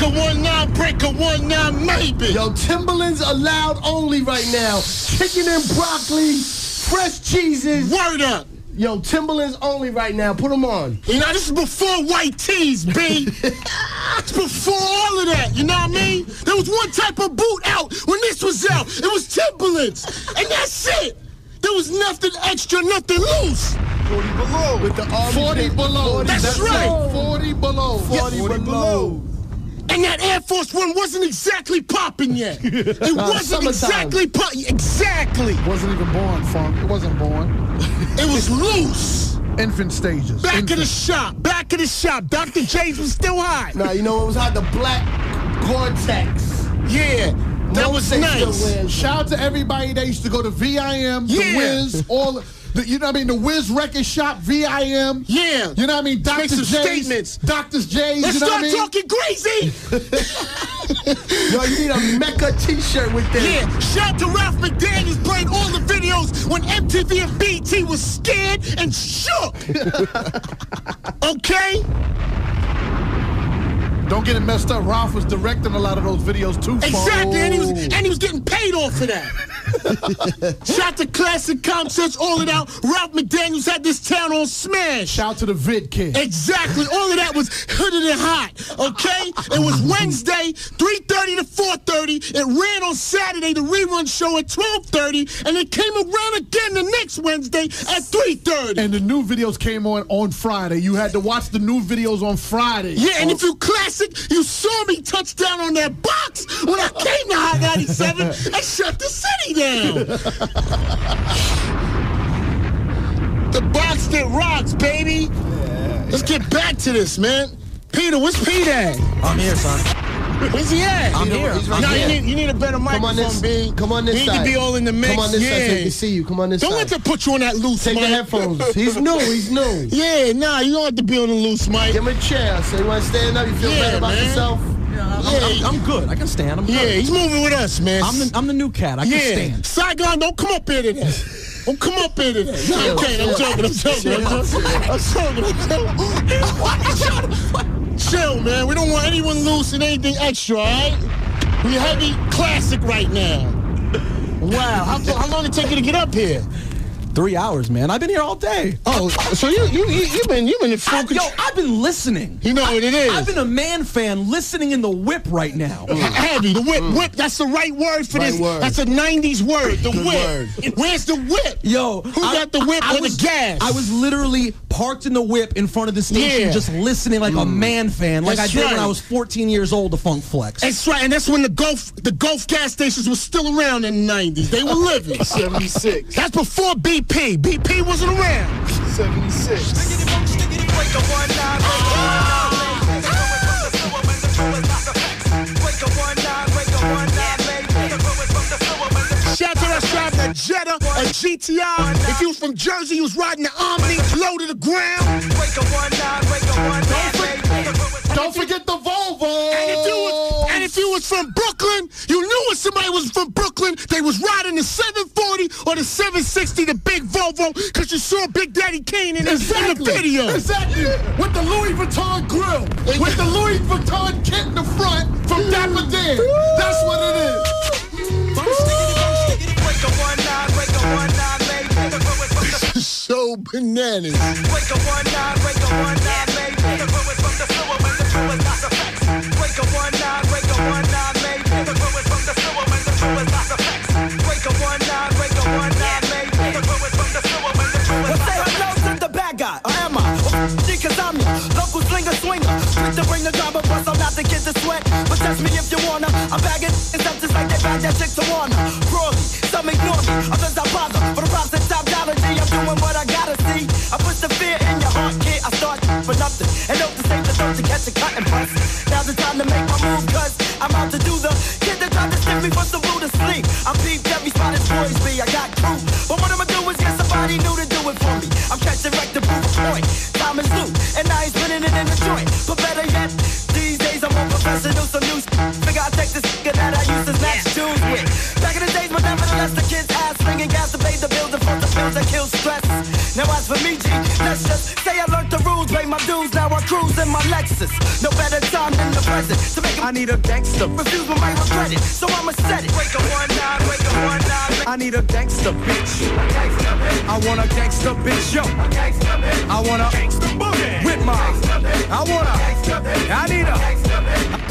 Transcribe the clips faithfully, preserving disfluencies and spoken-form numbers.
a one nine, break a one nine, maybe. Yo, Timberlands allowed only right now. Chicken and broccoli, fresh cheeses. Word up. Yo, Timberlands only right now. Put them on. You know, this is before white tees, B. It's before all of that, you know what I mean? There was one type of boot out when this was out. It was Timberlands. And that's it. There was nothing extra, nothing loose. forty below. With the army forty below. That's, that's right. forty below. forty, forty below. And that Air Force One wasn't exactly popping yet. It uh, wasn't exactly popping. Exactly. Wasn't even born, Funk. It wasn't born. It was loose. Infant stages. Back Infant. of the shop. Back of the shop. Doctor J's was still hot. Nah, you know what was hot? The black Gore-Tex. Yeah. That No was sex nice. to win. Shout out to everybody that used to go to V I M, Yeah. The Wiz, all the, you know what I mean, the Wiz Record Shop, V I M. Yeah. You know what I mean? Doctor Make some J's. statements. Doctor's J's. Let's you know start what I mean? talking crazy. Yo, you need a Mecca t-shirt with this. Yeah, shout out to Ralph McDaniels playing all the videos when M T V and B E T was scared and shook. Okay? Don't get it messed up. Ralph was directing a lot of those videos too. Exactly, and he was Oh. and he was getting paid off for that. Shout out to Classic Concerts, all of that. Ralph McDaniels had this town on smash. Shout out to the Vid Kid. Exactly, all of that was hooded and hot. Okay, it was Wednesday, three thirty to four thirty. It ran on Saturday, the rerun show at twelve thirty, and it came around again the next Wednesday at three thirty. And the new videos came on on Friday. You had to watch the new videos on Friday. Yeah, and if you classic, you saw me touch down on that box when I came to Hot ninety-seven and shut the city down. The box that rocks, baby. Let's get back to this, man. Peter, where's Pete at? I'm here, son. Where's he at? I'm here. He's right No, here. you need, you need a better Come on microphone, this, B. come on this You side. need to be all in the mix. Come on this yeah. side so he can see you. Come on this Don't side. let them put you on that loose Take mic. the headphones. He's new. He's new. Yeah, nah, you don't have to be on the loose mic. Give him a chair. So you want to stand up? You feel Yeah, better about man. yourself? Yeah, I'm, Yeah. I'm, I'm good. I can stand. I'm Yeah, good. he's moving with us, man. I'm the, I'm the new cat. I yeah. can stand. Saigon, don't come up here today. Don't come up here today. No, I'm kidding. I'm joking. I'm joking. I'm joking. I'm joking. I'm joking. Chill, man. We don't want anyone loose and anything extra, all right? We heavy classic right now. Wow. How, how long did it take you to get up here? Three hours, man. I've been here all day. Oh, so you you you you've been you've been in full I, yo, control. I've been listening. You know what it is. I've been a man fan listening in the whip right now. Heavy, the whip, whip. That's the right word for Right this. word. That's a nineties word. The Good whip. word. Where's the whip? Yo, who I- got the whip I or was, the gas? I was literally parked in the whip in front of the station, Yeah. just listening like a man fan, like That's I did when right. I was fourteen years old to Funk Flex. That's right, and that's when the Gulf the Gulf gas stations were still around in the nineties. They were living. seventy-six. That's before B P. B P wasn't around. seventy-six. Shout out to us driving a Jetta, a G T I. If you was from Jersey, you was riding the Omni, low to the ground. Don't forget the Volvo. And if, you was, and if you was from Brooklyn, you knew when somebody was from Brooklyn, they was riding the seven forty or the seven sixty, the big Volvo, because you saw Big Daddy Kane in, the- in the video. Exactly. With the Louis Vuitton grill. With the Louis Vuitton kit in the front from Dapper Dan. That's what it is. This is so bananas. Cause I'm your local slinger swinger. Quick to bring the drama, plus I'm not the kid to sweat. But test me if you wanna. I'm bagging it's up just like they bag that chick to wanna. Broadly, some ignore me, others I bother. For the props and top dollar G, I'm doing what I gotta see. I put the fear in your heart, kid. I start for nothing. And hope to save the throat to catch a cut and bust. Now's the time to make my move, cause I'm out to do the kid that tried to stick me for some food to sleep. I'm peeped every spot as boys be. I got crew. But what I'ma do is get somebody new to do it for me. I'm catching wreck to prove a point. Time is loose, and I ain't spinning it in the joint. But better yet, these days I'm more professional, some new figure I take this nigga that I used to snatch shoes with. Back in the days, but nevertheless, the kids ass slinging gas to pay the bills and front the pills that kill stress. Now as for me, G, let's just say I learned the rules, pay my dues. Now I cruise in my Lex Lexus. No better time than the present to make I need a gangster. Refuse but might regret it, so I'ma set it. Wake up one nine, wake up one nine. I need a gangster bitch. I want a gangster bitch, yo. I want a gangster boogie with my. I want a. I need a.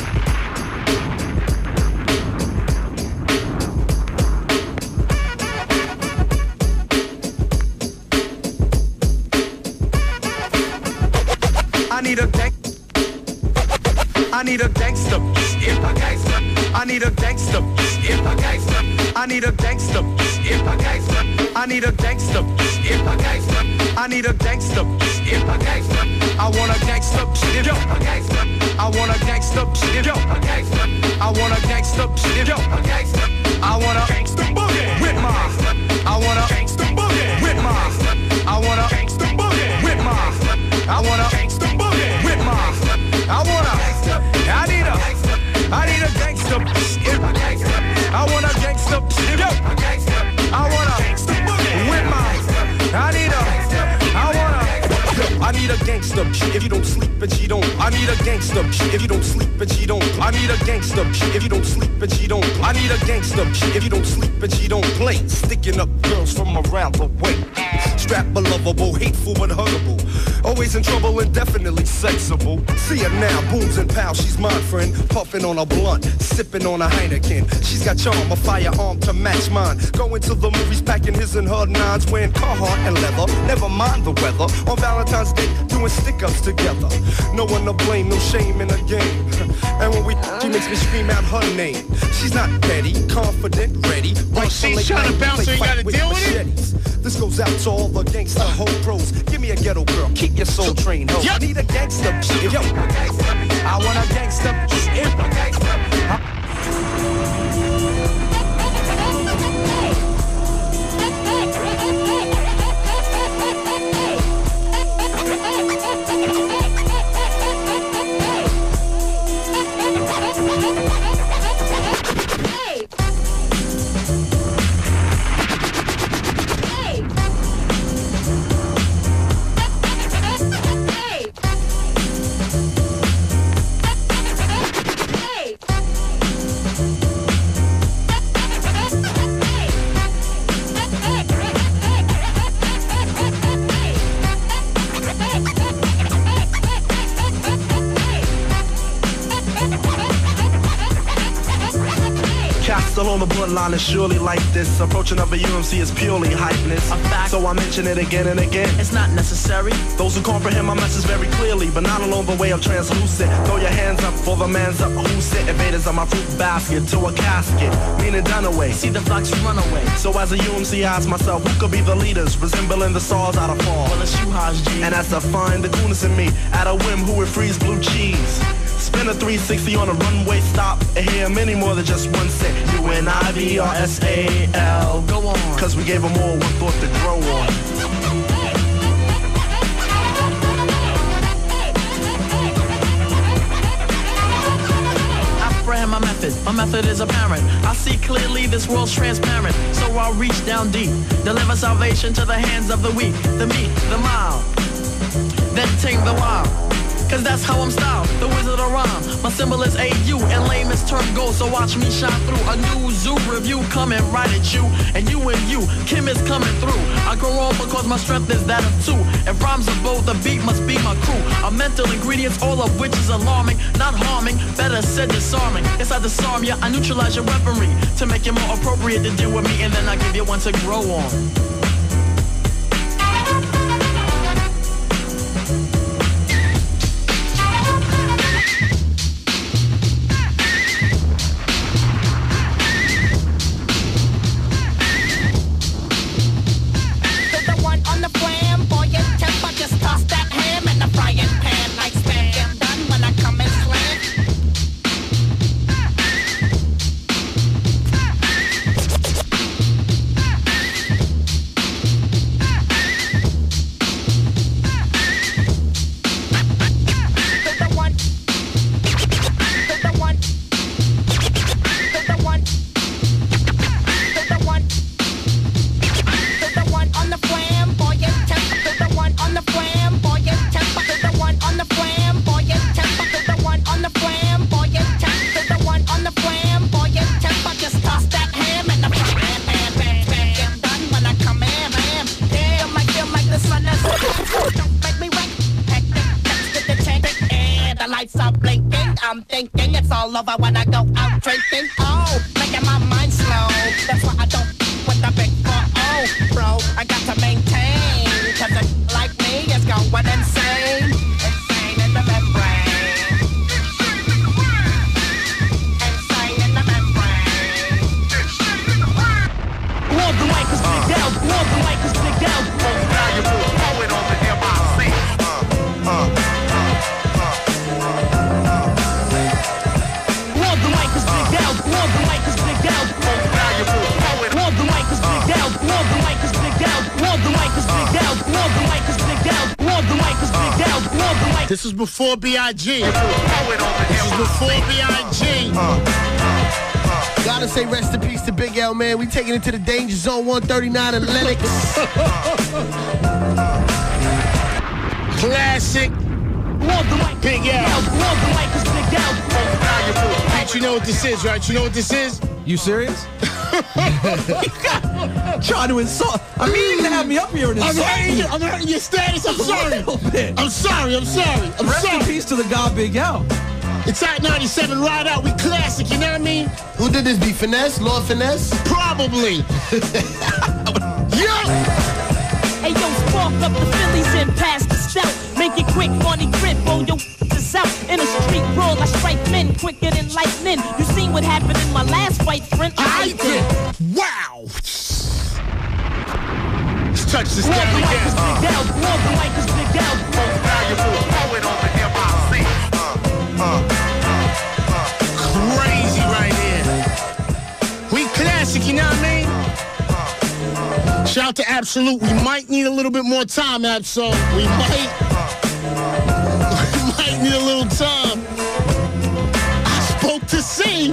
I need a gang. I need a gangster. If a gangster. I need a gangster. If a gangster. I need a gangster. If a gangster. I need a gangster. If a gangster. I need a gangster. If a gangster. I want a gangster. Yo. A gangster. I want a gangster. Yo. A gangster. I want a gangster. Yo. A gangster. I want a gangster boogie with my. I want a gangster boogie with my. I want a gangster boogie with my. I want a gangster boogie with my. I want a. I need a. I need a gangster. I want a gangster. Yo. I want a gangster boogie with my. I need a. I want a. I need a gangster. If you don't sleep and she don't. I need a gangster. If you don't sleep and she don't. I need a gangster. If you don't sleep and she don't. I need a gangster. If you don't sleep and she don't play. Sticking up girls from around the way. Strap lovable, hateful but huggable. Always in trouble and definitely sexable. See her now, booms and pals, she's my friend. Puffing on a blunt, sipping on a Heineken. She's got charm, a firearm to match mine. Going to the movies, packing his and her nines. Wearing Carhartt and leather, never mind the weather. On Valentine's Day, doing stick-ups together. No one to blame, no shame in the game. And when we, she makes me scream out her name. She's not petty, confident, ready. Well, she's trying to bounce, so you gotta deal with it? This goes out to all the gangsta hoe pros. Give me a ghetto girl, keep your soul trained, ho. I need a gangsta, yo. I want a gangsta, Still on the bloodline is surely like this. Approaching of a U M C is purely hypeness. A fact. So I mention it again and again. It's not necessary. Those who comprehend my message very clearly, but not along the way of translucent. Throw your hands up for the man's up. Who's it? Invaders of my fruit basket to a casket. Meaning done away. See the flocks run away. So as a U M C, I ask myself, who could be the leaders? Resembling the stars out of fall. Well, it's you, Haj G. And as I find the coolness in me, at a whim, who would freeze blue cheese? Spin a three sixty on a runway stop and hear many more than just one set. U N I V R S A L. Go on. Cause we gave them all one thought to grow on. Apprehend my method. My method is apparent. I see clearly this world's transparent. So I'll reach down deep. Deliver salvation to the hands of the weak, the meek, the mild. Then tame the wild. Cause that's how I'm styled, the wizard of rhyme. My symbol is A U and lamest term gold. So watch me shine through a new zoo review coming right at you. And you and you, Kim is coming through. I grow on because my strength is that of two. If rhymes are bold, the beat must be my crew. A mental ingredients, all of which is alarming. Not harming, better said disarming. Yes, I disarm you, I neutralize your weaponry to make it more appropriate to deal with me. And then I give you one to grow on. lights are blinking. I'm thinking it's all over when I go out drinking. Oh, making my mind slow. That's why I don't with the big four. Oh, bro, I got to maintain. Cause a like me is going insane. Insane in the membrane. Insane in the membrane. Love the mic is big out. Love the mic is big out. Most valuable poet on the M I C. Uh, uh. Love the mic is big out. Love the mic is big out. Most valuable poet. Love the mic is big out. Love the mic is big out. Love the mic is big out. Love the mic is big out. Love the mic is big out. Love the mic. This was before B I G This is before B I G Gotta say rest in peace to Big L, man. We taking it to the danger zone, one thirty-nine in Lennox. Classic. Love the mic. Big L. Love the mic is big out. Most valuable. Pete, you know what this is, right? You know what this is? You serious? Trying to insult. I mean, you didn't have me up here and I'm insult hurting, me. you, I'm hurting your status. I'm sorry. A little bit. I'm sorry. I'm sorry. I'm Rest sorry. in peace to the God Big L. It's Hot ninety-seven, Ride Out. We classic, you know what I mean? Who did this? Be Finesse? Lord Finesse? Probably. Yo! Hey, yo, spark up the Phillies and pass the stout. Make it quick, money grip, roll your is out. In a street brawl, I strike men quicker than lightning. You seen what happened in my last fight, friend? I did. Wow. Let's touch this Love down the mic again. is big out. Love the mic is big out. Most valuable poet on the M I C. Uh, uh, Crazy right here. We classic, you know what I mean? Shout out to Absolute. We might need a little bit more time, Absol. We might. We might need a little time. I spoke to C.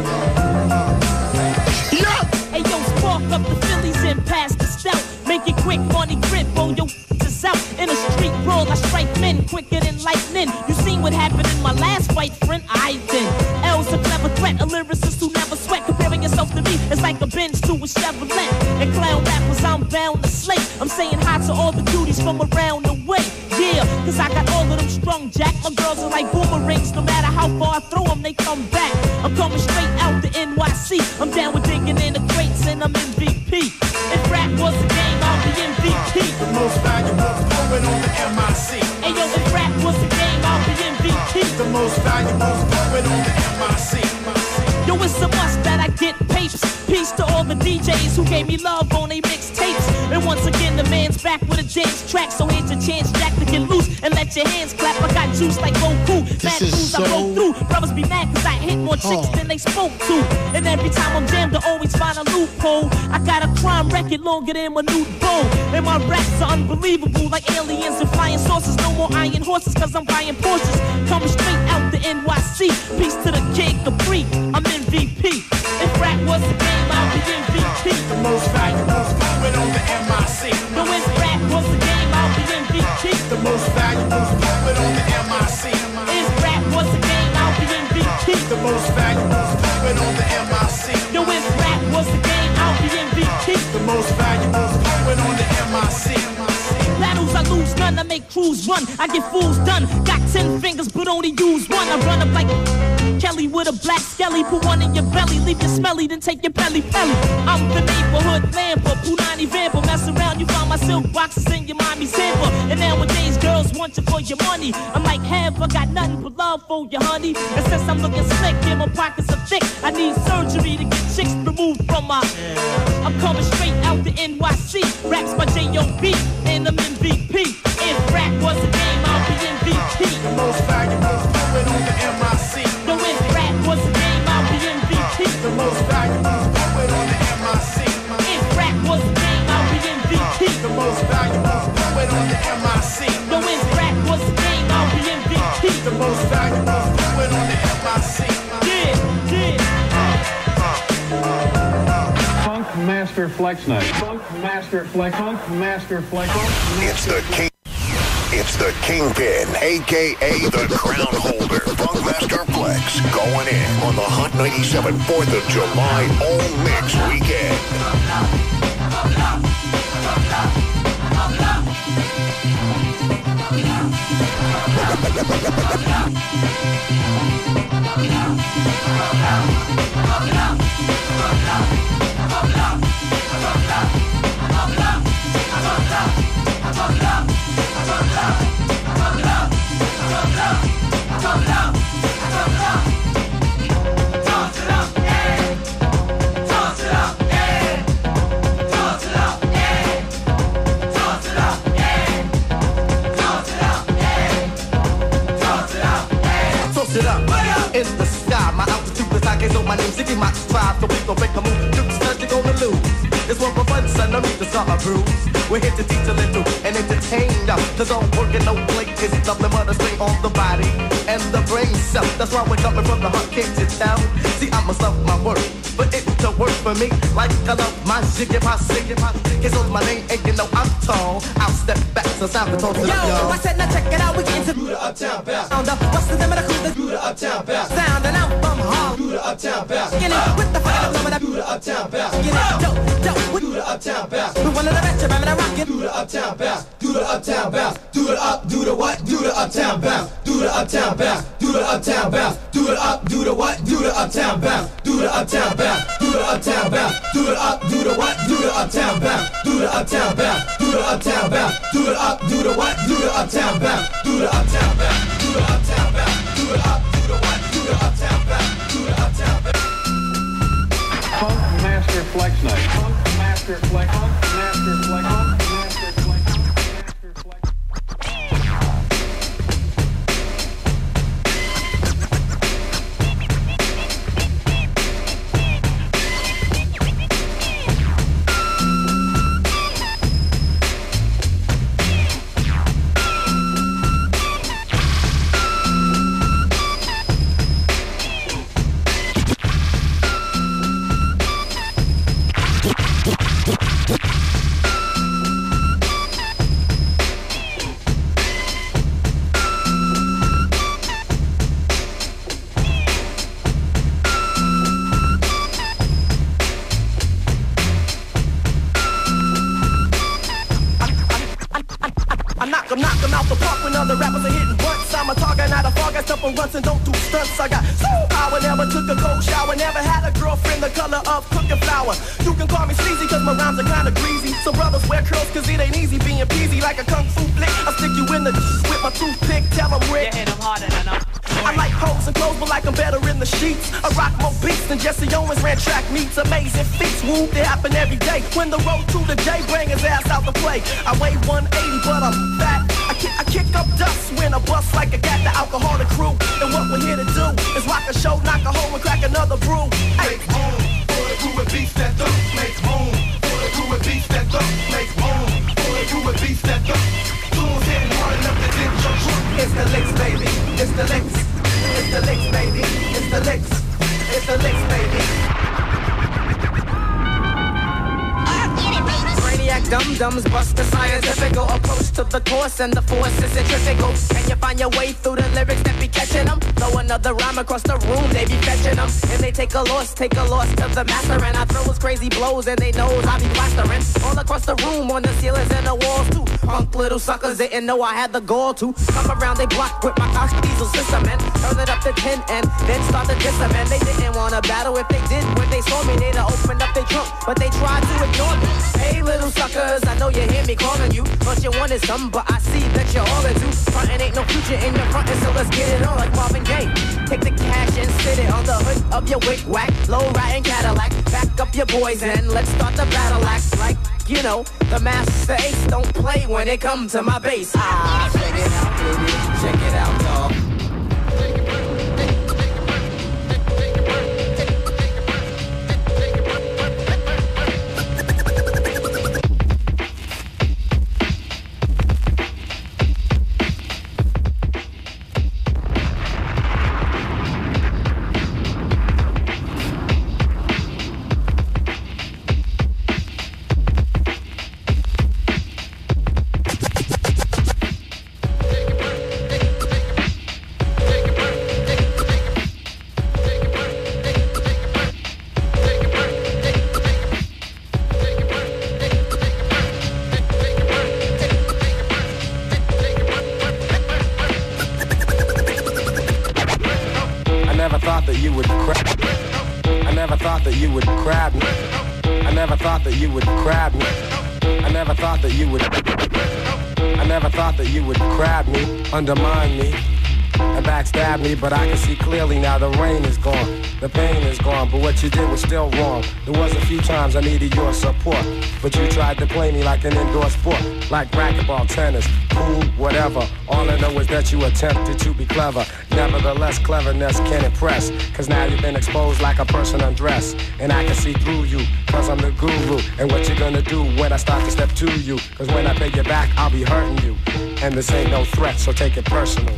Yeah. Hey, yo, spark up the Phillies and pass the stout. Make it quick, money grip, roll your is out. In a street brawl, I strike men quicker than lightning. You seen what happened in my last fight, friend? I did. L's a clever threat, a lyricist who never sweat. Comparing yourself to me, it's like a Benz to a Chevrolet. And clown rappers, I'm bound to slay. I'm saying hi to all the cuties from around the way. Yeah, cause I got all of them strung, Jack. My girls are like boomerangs, no matter how far I throw them, they come back. I'm coming straight out the N Y C. I'm down with digging in the crates and I'm M V P. If rap was a game, I'll be M V P. The most valuable poet on the M I C. Hey yo, if rap was a game, I'll be M V P. The most valuable poet on the M I C. Yo, it's a must that I get papes. Peace to all the D Js who gave me love on they mixtapes. And once again, the man's back with a dance track. So here's your chance, Jack, to get loose and let your hands clap. I got juice like Goku. Mad moves so... I go through. Brothers be mad cause I hit more chicks oh. than they spoke to. And every time I'm jammed, I always find a loophole. I got a crime record longer than my nude bow. And my raps are unbelievable, like aliens and flying saucers. No more iron horses cause I'm buying Porsches. Coming straight out the N Y C. Peace to the Kid Capri. I'm M V P. If rap was a game, I'll be M V P. The most valuable poet on the M I C. No, if rap was a game, I'll be M V P. The most valuable poet on the M I C. If rap was a game, I'll be M V P. The most valuable poet on the M I C. Yo, if rap was a game, I'll be M V P. The most valuable poet on the M I C. Battles I lose none, I make crews run. I get fools done. Got ten fingers, but only use one. I run up like Kelly with a black skelly. Put one in your belly, leave you smelly, then take your belly belly. I'm the neighborhood lamper, Punani Vamper. Mess around, you find my silk boxes in your mommy's hamper. And nowadays, girls want you for your money. I'm like, have I got nothing but love for you, honey. And since I'm looking slick and my pockets are thick, I need surgery to get chicks removed from my. I'm coming straight out the N Y C. Raps by J O B and I'm M V P. If rap was a game, I'll be M V P. The most valuable poet on the M I C. No, if rap was a game, I'll be M V P. The most valuable poet on the M I C. If rap was a game, I'll be M V P. The most valuable poet on the M I C. No, if rap was a game, I'll be M V P. The most valuable poet on the M I C. Yeah, yeah. Funk Master Flex Night. Funk Master Flex. Funk Master Flex. It's the king. It's the Kingpin, a k a the Crown Holder, Funkmaster Flex, going in on the Hot ninety-seven fourth of July All Mix Weekend. In the sky, my altitude is high, so my name's Ziggy Mach five, so we gon' break a move. Duke's not you gonna lose. It's one for fun, son, no need to start a bruise. We're here to teach a little and entertain ya. Cause all work and no play is nothing but a strain on the body and the brain cell. That's why we're coming from the heart, can't you tell? See, I must love my work, but it to work for me like I love my Ziggy Pop, Ziggy Pop. Cause on my name and you know I'm tall. I'll step back so sound the talk to Yo, y'all. I said now check it out, we get into Do the uptown bounce. sound up. What's the name of the crew that Do the uptown bounce. sound and I'm from Harlem. Do the uptown bounce. Get it with the fucking number that Do the uptown bounce. get it dope, dope. Do the uptown bounce. We one of the best, remember that rocket. Do the uptown bounce. Do the uptown bounce. Do the up. Do the what? Do the uptown bounce. Do the uptown bounce. Do the uptown bounce. Do the up. Do the what? Do the uptown bounce. Do the uptown bounce. Do the uptown bounce. Do the up. Do the what? Do the uptown bounce. Do the uptown bounce. Do the uptown bounce. Do the up. Do the what? Do the uptown bounce. Do the uptown bounce. Do the uptown bounce. Do the up. Do the what? Do the uptown bounce. Do the uptown bounce. Funk Master Flex Night. Funk Master Flex. Funk Master Flex. Funk Master Flex. Master Flex. I knock 'em, knock 'em out the park when other rappers are hitting blunts. I'm a target, not a fog. I step on runs and don't do stunts. I got soul power, never took a cold shower, never had a girlfriend the color of cooking flour. You can call me sleazy cause my rhymes are kinda greasy. So brothers wear curls cause it ain't easy being peasy like a kung fu flick. I stick you in the with my toothpick, tell 'em Rick. You hit him harder than a I like hoes and clothes, but like I'm better in the sheets. I rock more beats than Jesse Owens ran track meets. Amazing feats, woo, they happen every day. When the road to the J, bring his ass out to play. I weigh one eighty, but I'm fat. I kick, I kick up dust when I bust like I got the alcoholic crew. And what we're here to do is rock a show, knock a hole, and crack another brew. Hey. Make room for the crew with beats that up. Make room for the crew with beats that up. Make room for the crew with beats that up. Tools hitting hard enough to dent your truck. It's the licks, baby. It's the licks. It's the licks, baby. It's the licks. It's the licks, baby. Brainiac dum-dums bust the scientific approach to the course, and the force is centrifugal. Can you find your way through the lyrics that be catching them? Throw another rhyme across the room, they be fetching them. And they take a loss, take a loss to the master. And I throw his crazy blows, and they knows I be plastering all across the room, on the ceilings and the walls too. Punk little suckers didn't know I had the gall to come around they block with my cock diesel system and turn it up to ten and then start to diss them. And they didn't want to battle. If they did, when they saw me, they'd have opened up their trunk, but they tried to ignore me. Hey little suckers, I know you hear me calling you, but you wanted some, but I see that you're all into frontin'. Ain't no future in your frontin', so let's get it on like Marvin Gaye. Take the cash and sit it on the hood of your wig whack, low riding Cadillac. Back up your boys and let's start the battle act like, you know, the master ace don't play when it comes to my bass. Ah, check it out, baby. Check it out, y'all. never thought that you would grab me. I never thought that you would grab me. I never thought that you would grab me. I never thought that you would. I never thought that you would grab me, undermine me, and backstab me, but I can see clearly now the rain is gone, the pain is gone, but what you did was still wrong. There was a few times I needed your support, but you tried to play me like an indoor sport, like racquetball, tennis, pool, whatever. All I know is that you attempted to be clever. Nevertheless, cleverness can impress, cause now you've been exposed like a person undressed, and I can see through you, cause I'm the guru. And what you gonna do when I start to step to you, cause when I pay you back, I'll be hurting you, and this ain't no threat, so take it personal.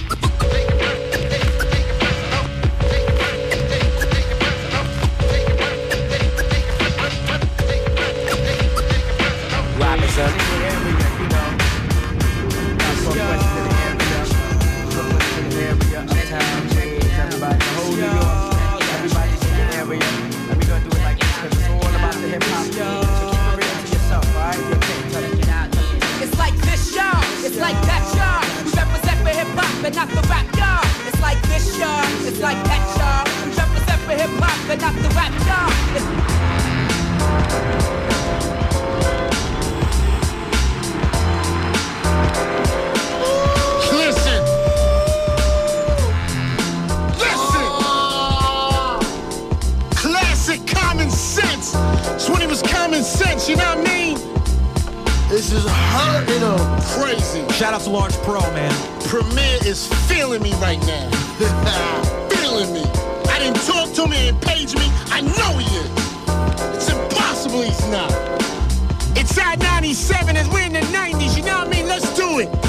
But not the rap, y'all. It's like this, y'all. It's like that, y'all. We represent for hip hop, but not the rap, y'all. Listen. Listen. Classic common sense. It's when it was common sense, you know what I mean? This is hurting them. Crazy. Shout out to Large Pro, man. Premier is feeling me right now. Feeling me. I didn't talk to me and page me. I know he is. It's impossible he's not. It's at ninety-seven as we're in the nineties. You know what I mean? Let's do it.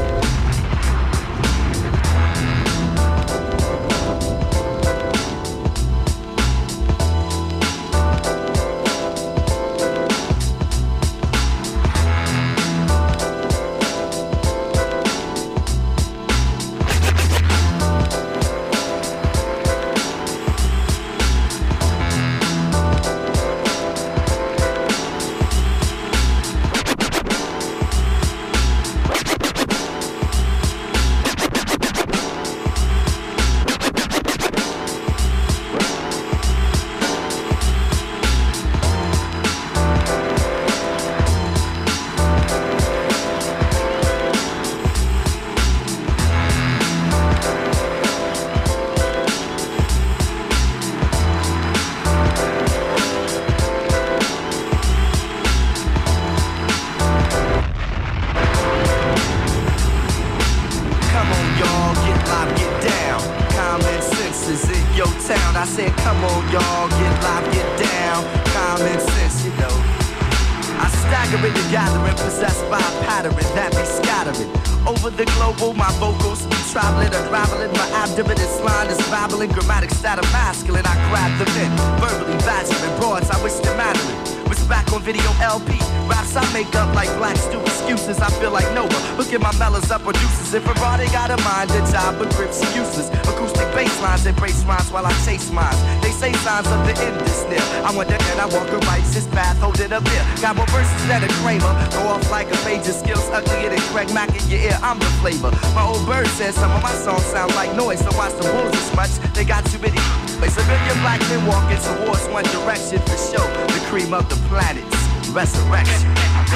If a body got a mind, the job but grips are useless. Acoustic bass lines embrace rhymes while I chase mines. They say signs of the end is near. I wonder and I walk a righteous path, holding a beer. Got more verses than a Kramer. Go off like a page of skills, uglier than Craig Mack in your ear. I'm the flavor. My old bird says some of my songs sound like noise. So watch the wolves as much. They got too many. It's a million black men walking towards one direction for show. The cream of the planets. Resurrection.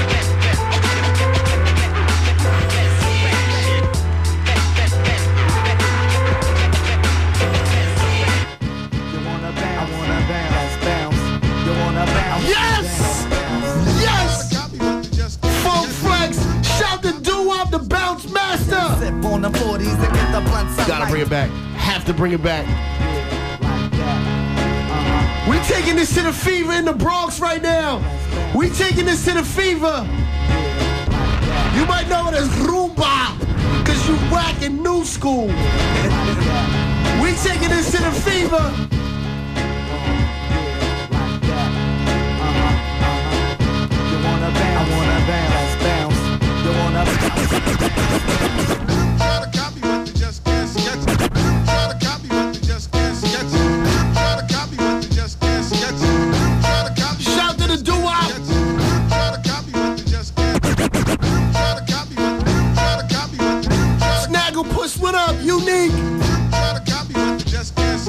Yes! Yes! Funk Flex, shout the doo-wop, the bounce master! Gotta bring it back. Have to bring it back. We taking this to the fever in the Bronx right now. We taking this to the fever. You might know it as Rumba, cause you whack in new school. We taking this to the fever. I wanna bounce, bounce. You wanna bounce. Try to copy what you just can't sketch. Try to copy what you just can't sketch. Try to copy what you just can't sketch. Try to copy. Shout to the doo-wop. Try to copy what you just can't. Try to copy what. Try to copy what. Snaggle, push what up, unique. Try to copy what you just can't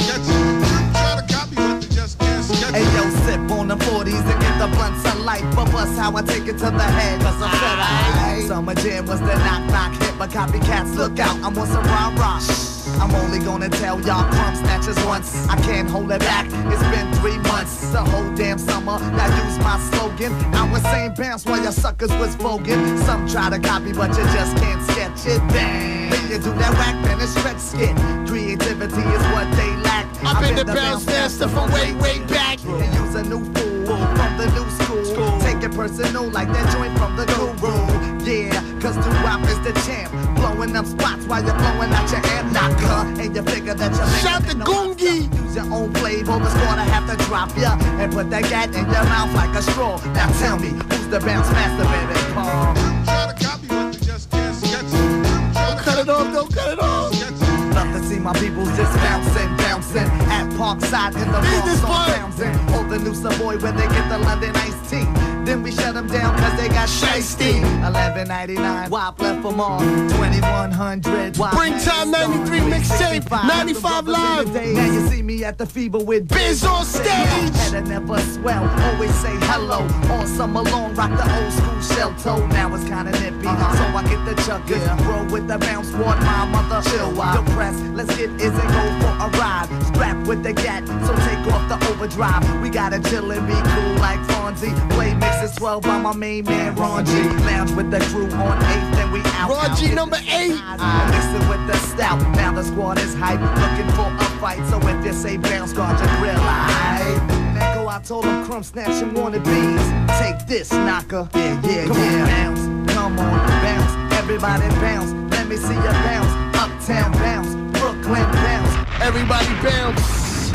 it to the head. Cause I'm fed up. Summer Jam was the knock knock hit, but copycats look out. I'm on some rah rah. I'm only gonna tell y'all crumb snatchers once. I can't hold it back. It's been three months, the whole damn summer. Now use my slogan. I was saying bounce while your suckers was voguing. Some try to copy, but you just can't sketch it. Bang. When you do that whack, then it's stretch skit. Creativity is what they lack. I've been the bounce master from way, way back. And use a new fool from the new school. Take it personal like that joint from the guru. Yeah, cause Doo-Wop is the champ. Blowing them spots while you're blowing out your amp knocker. And you figure that you're Shout the Goongi. Use your own flavor, the squad have to drop ya and put that gat in your mouth like a straw. Now tell me, who's the bounce master, baby? Paul. Try to copy, but you just can't sketch it. Don't cut it off, don't cut it off. Love to see my peoples just bouncing, bouncing at Parkside in the Bronx on Townsend. Or the new Savoy where they get the London iced tea. Then we shut them down cause they got shiesty. eleven ninety-nine, W A P left them all. twenty-one hundred, Springtime ninety-three mixtape, ninety-five live. Now you see me at the Fever with Biz on stage. Head and never swell, always say hello. All summer long, rock the old school shell toe. Now it's kinda nippy, so I get the chuckers. Roll with the bounce, ward my mother. Chill while depressed, let's get is and go for a ride. Strapped with the gat, so take off the overdrive. We gotta chill and be cool like Fonzie. Play mixes twelve by my main man Ron G. Lounge with the crew on eighth, then we out. Ron G number eight. I mix it with the stout. Now the squad is hype, looking for a fight. So if you say bounce, guard your grill, aight. Now go, I told them crumb snatching wannabes. Take this, knocker. Yeah, yeah, come yeah. On, bounce, come on, bounce. Everybody bounce. Let me see you bounce. Uptown bounce, Brooklyn bounce. Everybody bounce.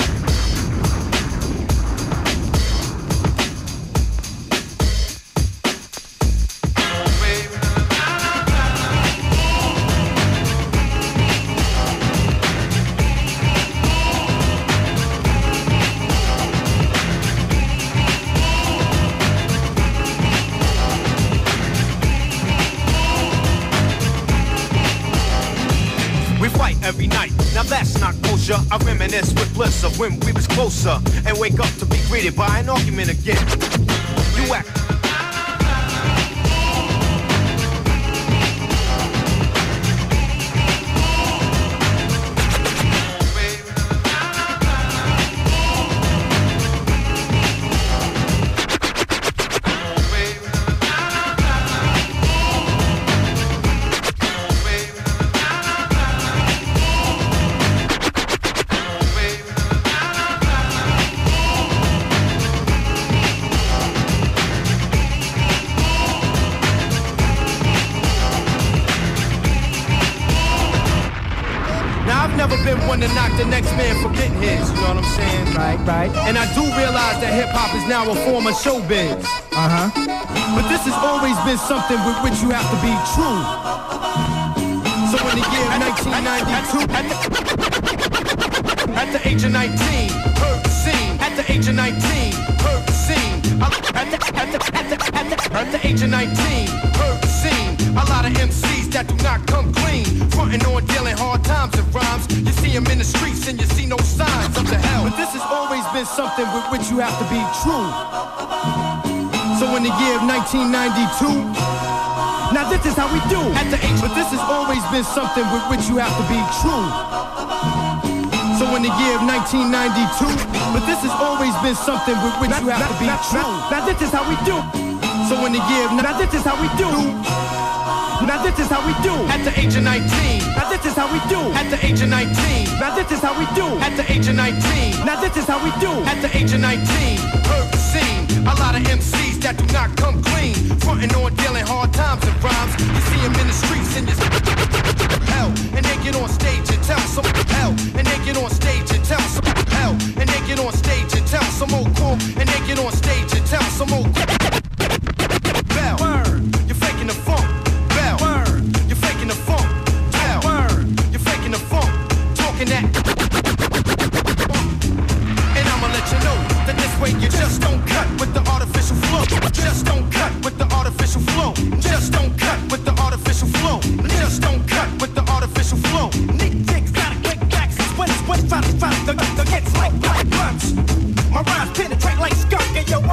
Every night, now that's not kosher. I reminisce with bliss of when we was closer, and wake up to be greeted by an argument again. You act. To knock the next man for getting his, you know what I'm saying? Right, right. And I do realize that hip-hop is now a form of showbiz. Uh-huh. But this has always been something with which you have to be true. So in the year nineteen ninety-two, at the, at the age of nineteen, heard the scene. At the age of nineteen, heard the scene. At the, at the, at the, at the, at the, at the age of nineteen, heard the scene. A lot of M Cs that do not come clean, frontin' on dealing hard times and rhymes. You see them in the streets and you see no signs of the hell. But this has always been something with which you have to be true. So in the year of nineteen ninety-two, now this is how we do. At the age, but this has always been something with which you have to be true. So in the year of nineteen ninety-two, but this has always been something with which you have to be true. Now this is how we do. So in the year of, now this is how we do. Now this is how we do. At the age of nineteen. Now this is how we do. At the age of nineteen. Now this is how we do. At the age of nineteen. Now this is how we do. At the age of nineteen. Heard the scene. A lot of M Cs that do not come clean, frontin' on dealing hard times and rhymes. You see them in the streets and you hell, and they get on stage and tell some hell, and they get on stage and tell some hell, and they get on stage and tell some old cool, and they get on stage and tell some old bell. Word, you're faking the funk. Bell, word, you're faking the funk. Bell, word, you're faking the funk. Talking that, and I'ma let you know that this way you just don't cut with the artificial flow. Just don't cut with the artificial flow. Just don't cut with the artificial flow. Just don't cut with the artificial flow. Niggas gotta get back. When it's what's trying to find the the gets like black blunts. My rhymes penetrate like skunk and yo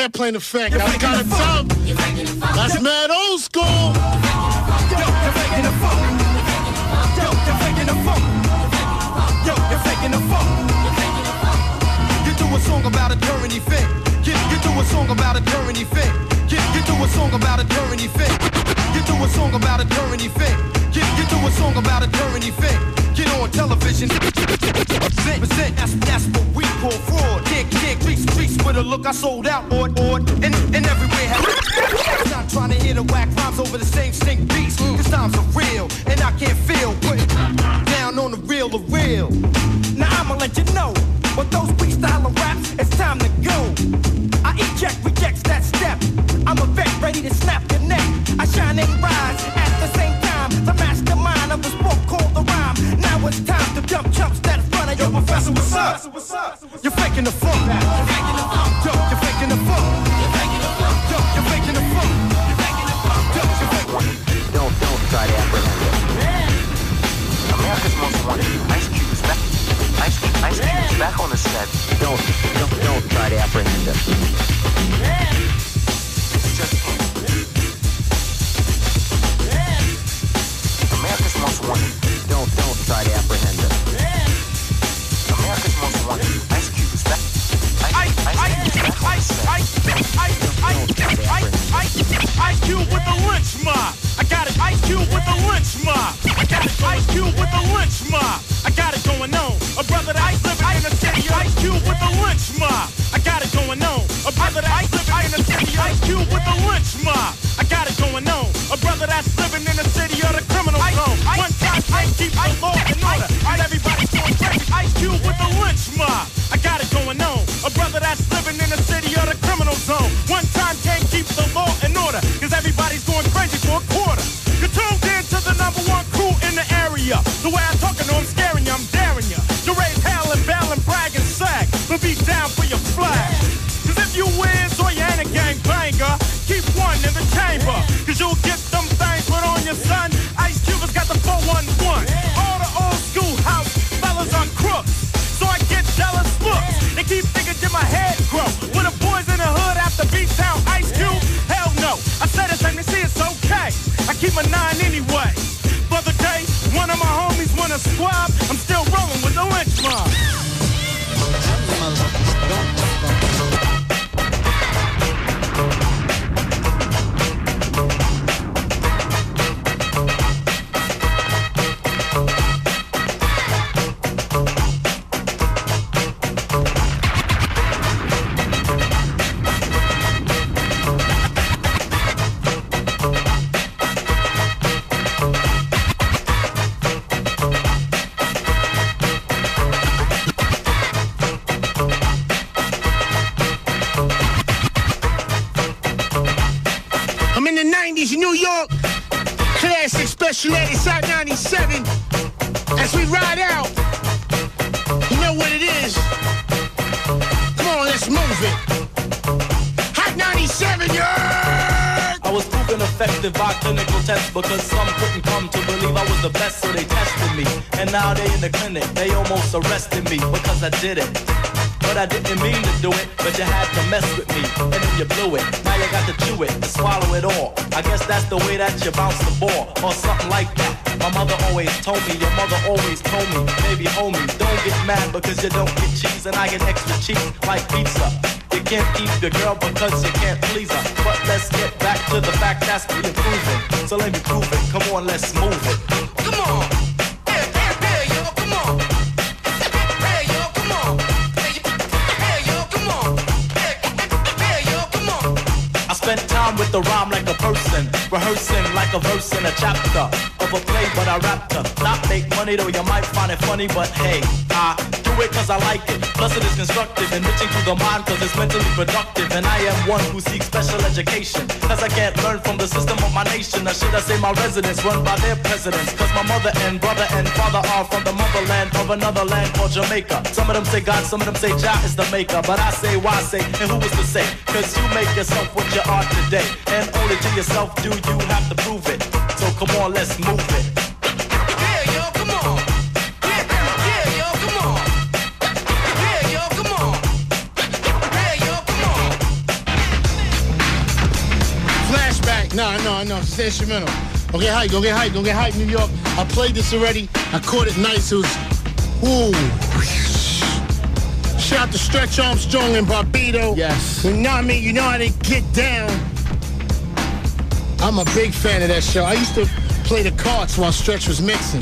airplane effect. That's kind of tough. That's mad old school. Yo, you're faking the funk. Yo, you're faking the funk. Yo, you're faking the funk. You do a song about a current event. You, you do a song about a current event. You, you do a song about a current event. You do a song about a current event. You, you do a song about a current event. Get on television. Percent, that's, that's what we call fraud. Can't, can't crease, crease with a look I sold out. Or, or, and, and everywhere has. Not trying to hear the whack rhymes over the same stink beats. Cause times are real, and I can't feel. Put it down on the real, the real. Now I'ma let you know. With those freestyle raps, it's time to go. I eject, rejects that step. I'm a vet ready to snap your neck. I shine and rise at the same time. The mastermind of the sport called the rhyme. Now it's time to dump chumps that in front of your professor. What's up? You're faking the funk. You're faking the funk. Yo, you're faking the funk. You're faking the funk. Yo, you're faking the funk. You're faking the funk. Yo, you're faking. Don't, don't try to apprehend it. America's Most Wanted. Ice Cube is back. Ice Cube, Ice Cube is back on the set. Don't, don't, don't try to apprehend it. It's just America's Most Wanted. Don't, don't try to apprehend it. America's Most Wanted. Ice Cube is back. Ice, Ice, Ice, Ice, Ice, Ice, Ice, Ice Cube with the lynch mob. I got it. Ice Cube with the lynch mob. I got it. Ice Cube with the lynch mob. I got it going on. A brother that ice living in the city. Ice Cube with the lynch mob. I got it going on. A brother that ice living in the city. Ice Cube with the lynch mob. I got it going on. A brother that's living in the city of the criminal zone. One time, I keep the law in order. And everybody's going crazy. Ice Cube with the lynch mob. I got it going on. A brother that's living in the city of the criminal zone. One time can't keep the law in order. Cause everybody's going crazy for a quarter. You're tuned in to the number one crew in the area. The way I talk, I know I'm scaring you, I'm daring you. To raise hell and bail and brag and sag. But be down for your flag. Cause if you win, or you ain't a gang banger, keep one in the chamber. Cause you'll get them things put on your son. Ice Cube has got the four one one. All the old school house fellas are crooks. So I get jealous looks. They keep thinking that my head grow. When the boys in the hood after B-Town Ice Cube, hell no. I said it's like they see it's okay. I keep my nine anyway. For the day, one of my homies won a squab. I'm still rolling with the lynch mob. New York, classic special edits Hot ninety-seven. As we ride out, you know what it is. Come on, let's move it. Hot ninety-seven, yeah! I was proven effective by clinical tests because some couldn't come to believe I was the best, so they tested me. And now they in the clinic, they almost arrested me because I did it. But I didn't mean to do it, but you had to mess with me, and then you blew it. Now you got to chew it, and swallow it all. I guess that's the way that you bounce the ball, or something like that. My mother always told me, your mother always told me, baby homie, don't get mad because you don't get cheese, and I get extra cheese like pizza. You can't keep the girl because you can't please her. But let's get back to the fact that's we improving. So let me prove it, come on, let's move it. Come on! Hey, hey, hey, yo, come on! Hey, yo, come on! I spent time with the rhyme like a person, rehearsing like a verse in a chapter of a play, but I rapped her. Not make money though, you might find it funny, but hey, I do it cause I like it. Plus it is constructive, enriching to the mind cause it's mentally productive. And I am one who seeks special education, cause I can't learn from the system of my nation. Or should I say my residents run by their presidents? Cause my mother and brother and father are from the motherland of another land called Jamaica. Some of them say God, some of them say Jah is the maker. But I say why say, and who is to say? Cause you make yourself what you are today, and only to yourself do you have to prove it. So come on, let's move it. Yeah, yo, come on. Yeah, yeah, yo, come on. Yeah, yo, come on. Yeah, yo, come on. I know. It's just instrumental. Go get hype. Go get hype. Go get hype, New York. I played this already. I caught it nice. It was, ooh. Shout out to Stretch Armstrong and Barbado. Yes. You know what I mean? You know how they get down. I'm a big fan of that show. I used to play the cards while Stretch was mixing.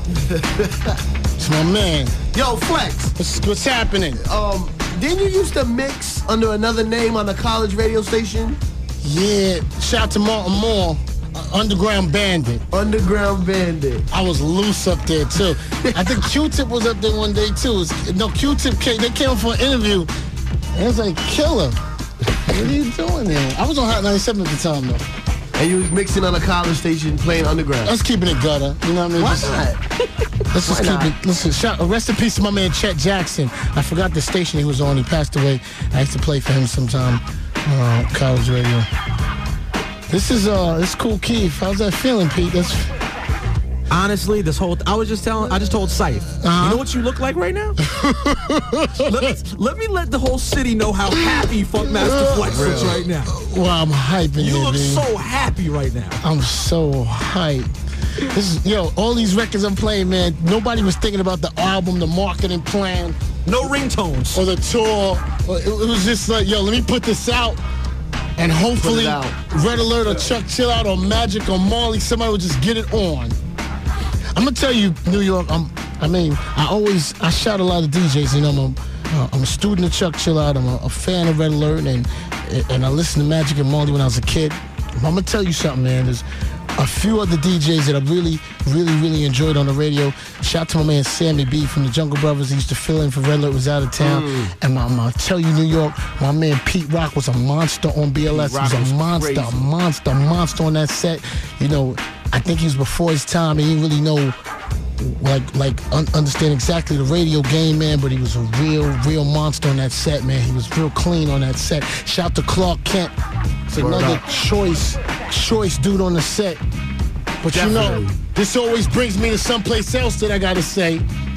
It's my man. Yo, Flex. What's, what's happening? Um, didn't you used to mix under another name on a college radio station? Yeah. Shout out to Martin Moore. Uh, Underground Bandit. Underground Bandit. I was loose up there, too. I think Q-Tip was up there one day, too. It was, no, Q-Tip came, they came for an interview. And it was like, killer. What are you doing there? I was on Hot ninety-seven at the time, though. And you was mixing on a college station playing underground. Let's keeping it gutter. You know what I mean? Why Just, not? Let's just Why keep not? it. Listen, shout, rest in peace to my man Chet Jackson. I forgot the station he was on. He passed away. I used to play for him sometime on uh, college radio. This is uh, this cool Keith. How's that feeling, Pete? That's Honestly, this whole I was just telling I just told Syfe. Uh-huh. You know what you look like right now? let, me, let me let the whole city know how happy Funkmaster Flex looks right now. Well, I'm hyping You it, look man. so happy right now. I'm so hyped. This is, yo, all these records I'm playing, man, nobody was thinking about the album, the marketing plan. No ringtones. Or the tour. Or it, it was just like, yo, let me put this out. And hopefully, out. Red Alert or Chuck Chill Out or Magic or Marley, somebody will just get it on. I'm gonna tell you, New York. I'm. I mean, I always I shout a lot of D Js. You know, I'm a, uh, I'm a student of Chuck Chill Out. I'm a, a fan of Red Alert, and and I listened to Magic and Marley when I was a kid. I'm gonna tell you something, man. There's a few other D Js that I really, really, really enjoyed on the radio. Shout out to my man Sammy B from the Jungle Brothers. He used to fill in for Red Alert, was out of town. Mm. And I'm gonna tell you, New York, my man Pete Rock was a monster on B L S. He Rock was a was monster, crazy. monster, monster on that set. You know, I think he was before his time. He didn't really know, like, like un- understand exactly the radio game, man. But he was a real, real monster on that set, man. He was real clean on that set. Shout out to Clark Kent. It's Word another up. choice, choice dude on the set. But you know, Definitely. this always brings me to someplace else that I gotta say.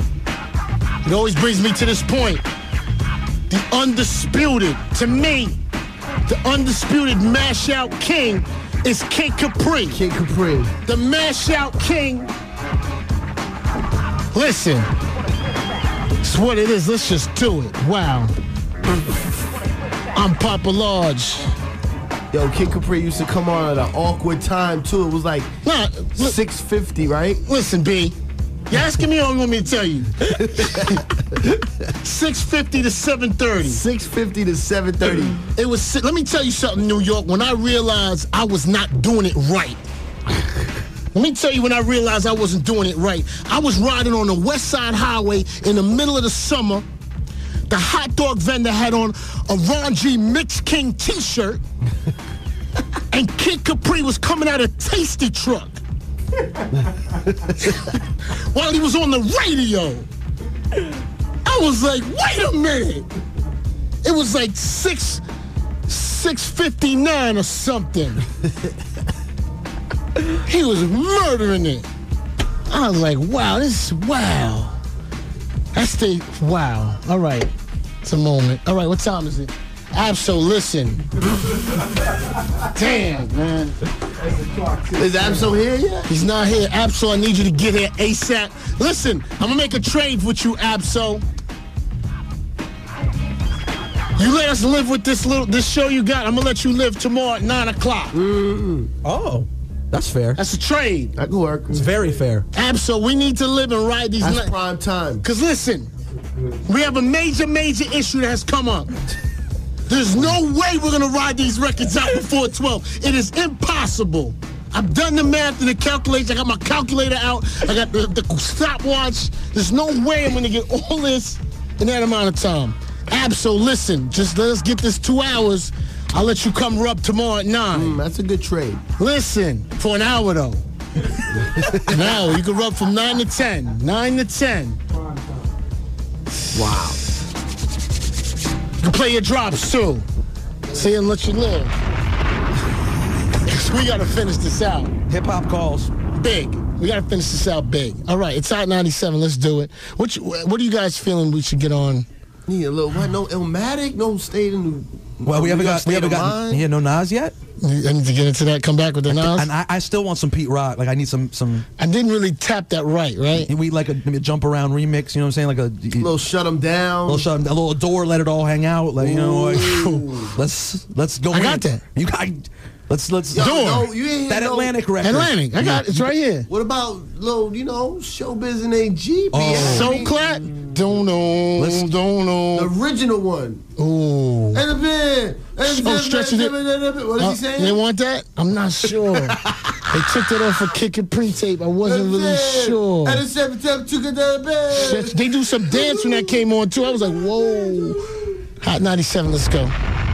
It always brings me to this point. The undisputed, to me, the undisputed mash out king is Kid Capri. Kid Capri. The mash out king. Listen, it's what it is. Let's just do it. Wow. I'm Papa Large. Yo, Kid Capri used to come on at an awkward time too. It was like Nah, look, six fifty, right? listen, B. You asking me or you want me to tell you? six fifty to seven thirty. six fifty to seven thirty. It was. Let me tell you something, New York. When I realized I was not doing it right. Let me tell you when I realized I wasn't doing it right. I was riding on the West Side Highway in the middle of the summer. The hot dog vendor had on a Ron G Mix King t-shirt. And Kid Capri was coming out of Tasty Truck. While he was on the radio. I was like, wait a minute. It was like six, six fifty-nine or something. He was murdering it. I was like, wow, this is wow. That's the, wow. All right. It's a moment. All right, what time is it? Absol, listen. Damn, man. Is Absol here yet? He's not here. Absol, I need you to get here ASAP. Listen, I'm gonna make a trade with you, Absol. You let us live with this little this show you got. I'm gonna let you live tomorrow at nine o'clock. Mm-hmm. Oh, that's fair. That's a trade. That could work. It's very fair. Absol, we need to live and ride these. That's nights. prime time. Cause listen, we have a major, major issue that has come up. There's no way we're gonna ride these records out before twelve. It is impossible. I've done the math and the calculation. I got my calculator out. I got the, the stopwatch. There's no way I'm gonna get all this in that amount of time. Absol, listen, just let us get this two hours. I'll let you come rub tomorrow at nine. Mm, that's a good trade. Listen, for an hour though. An hour. You can rub from nine to ten. Nine to ten. Wow. You can play your drops too. See and let you live. Cause we gotta finish this out. Hip hop calls. Big. We gotta finish this out big. All right, it's Hot ninety-seven. Let's do it. What you, what are you guys feeling we should get on? Need a little what? No Illmatic? No State in the Well, we haven't got we State haven't of got Mind? yeah, no Nas yet. I need to get into that. Come back with the Nas. And I, I still want some Pete Rock. Like I need some some. I didn't really tap that right, right? We like a, a jump around remix. You know what I'm saying? Like a, a little shut 'em down. A little shut 'em down. A little door. Let it all hang out. Like you know. Like, let's let's go. I in. got that. You got. Let's let's. Yo, door. no, you ain't that no, Atlantic record. Atlantic. I got it. It's right here. What about little, you know, Showbiz and A G? Oh. So clap. Don't know. Let's, don't know. The original one. Ooh. And the band. Oh, stretching it. What is uh, he saying? They want that? I'm not sure. They took that off for Kicking pre-tape. I wasn't really sure. And the seven took that band. They do some dance when that came on too. I was like, whoa. Hot ninety-seven. Let's go.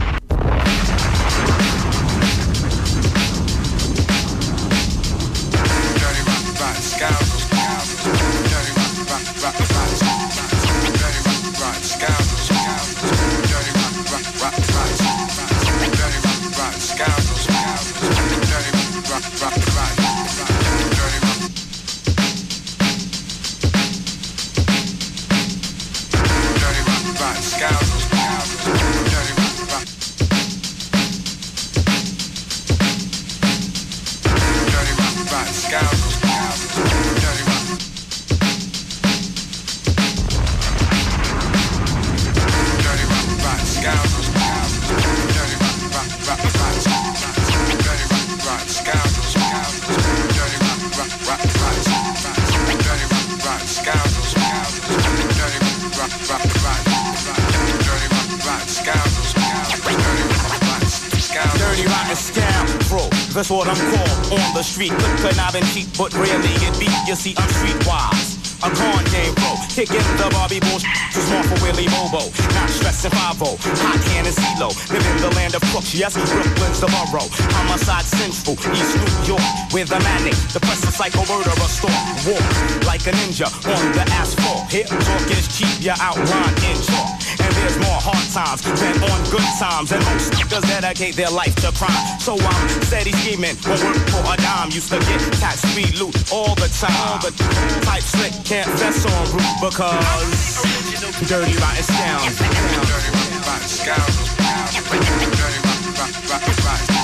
That's what I'm called on the street. Good conniving cheap, but rarely it beat. You see, I'm streetwise. A con game pro, kicking the Bobby bullshit. Too small for Willie Bobo. Not stressing five oh. Hot can and CeeLo. Live in the land of crooks. Yes, Brooklyn's the borough. Homicide central. East New York. With a manic. The press of psycho murderer storm. Walk like a ninja on the asphalt. Here, talk is cheap. You outline in chalk. And there's more hard times than on good times. And most niggas dedicate their life to crime. So I'm steady scheming. Won't work for a dime. Used to get tax-free loot all the time. All the type slick. Can't vest on root because dirty rotten sounds. Dirty rotten scoundrels. Dirty rotten rotten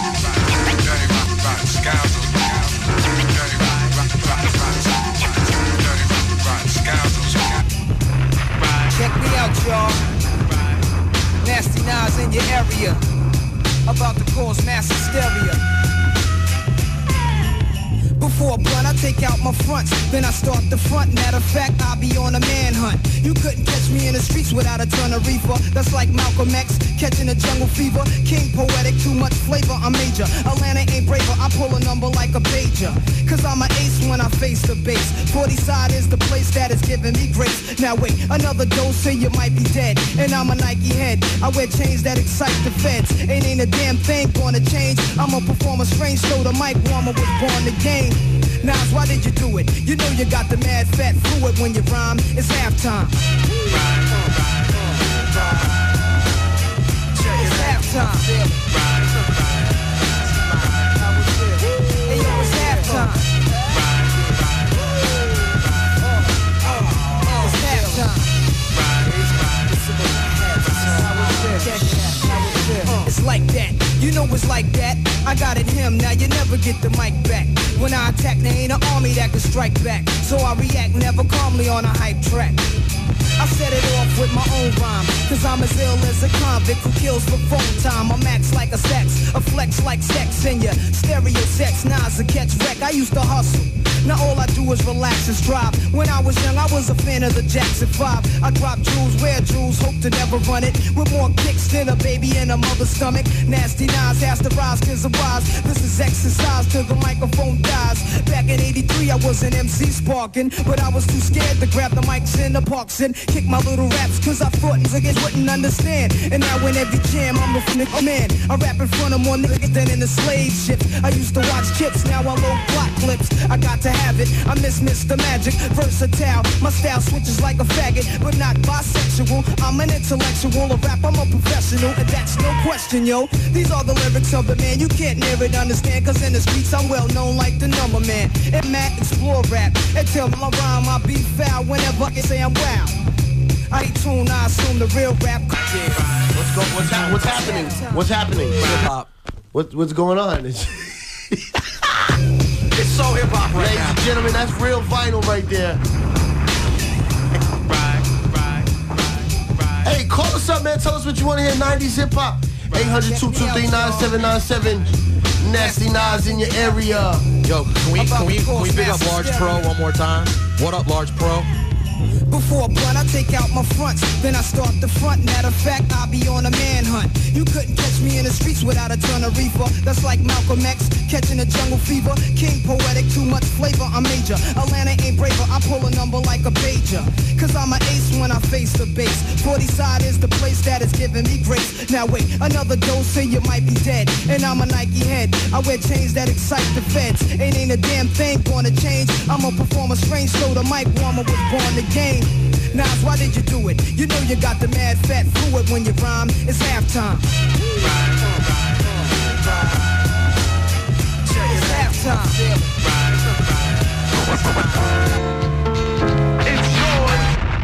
scoundrels. Dirty rotten scoundrels. Check me out, y'all. Nasty Nas in your area. About to cause mass hysteria. Before blunt, I take out my fronts, then I start the front. Matter of fact, I'll be on a manhunt. You couldn't catch me in the streets without a ton of reefer. That's like Malcolm X, catching a jungle fever. King poetic, too much flavor, I'm major. Atlanta ain't braver, I pull a number like a pager. Cause I'm an ace when I face the base. forty side is the place that is giving me grace. Now wait, another dose and you might be dead. And I'm a Nike head, I wear chains that excite the feds. Ain't ain't a damn thing gonna change. I'm a performer strange, so the mic warmer was born to game. Nas, why did you do it? You know you got the mad fat fluid when you rhyme. It's halftime. It's halftime. Hey yo, it's halftime. It's halftime. It's like that. You know it's like that. I got it him, now you never get the mic back. When I attack, there ain't an army that can strike back. So I react never calmly on a hype track. I set it off with my own rhyme, cause I'm as ill as a convict who kills for phone time. I'm max like a sex, a flex like sex in ya. Stereo sex, Nas a catch wreck. I used to hustle. Now all I do is relax and strive. When I was young, I was a fan of the Jackson five. I drop jewels, wear jewels, hope to never run it. With more kicks than a baby in a mother's stomach. Nasty Nas has to rise, cause I'm wise. This is exercise till the microphone dies. Back in eighty-three, I was an M C sparking, but I was too scared to grab the mics in the parks and kick my little raps, cause I thought niggas wouldn't understand. And now in every jam, I'm a nigga man. I rap in front of more niggas than in the slave ship. I used to watch Chips, now I load plot clips. I got to have it, I miss Mister Magic, versatile. My style switches like a faggot, but not bisexual. I'm an intellectual, a rap, I'm a professional, and that's no question, yo. These are the lyrics of the man, you can't near it understand, cause in the streets I'm well known like the number man. And Matt explore rap, and tell my rhyme I be foul whenever I say I'm wow. I ain't tune, I assume the real rap. What's, go, what's, ha- what's happening? What's happening? Hip hop. What, what's going on? It's so hip hop right Ladies now. and gentlemen, that's real vinyl right there. Right, right, right, right. Hey, call us up, man. Tell us what you want to hear. nineties hip hop. eight hundred, two two three, nine seven nine seven. Nasty Nas in your area. Yo, can we can we can we pick up Large Pro one more time? What up, Large Pro? Before a blunt, I take out my fronts, then I start the front. Matter of fact, I'll be on a manhunt. You couldn't catch me in the streets without a ton of reefer. That's like Malcolm X catching a jungle fever. King poetic, too much flavor, I'm major. Atlanta ain't braver, I pull a number like a pager. Cause I'm an ace when I face the base. forty side is the place that is giving me grace. Now wait, another dose and you might be dead. And I'm a Nike head, I wear chains that excite the feds. Ain't ain't a damn thing gonna change. I'm a performer strange, so the mic warmer was born to game. Nas, why did you do it? You know you got the mad fat fluid when you rhyme. It's halftime. It's halftime. It's yours.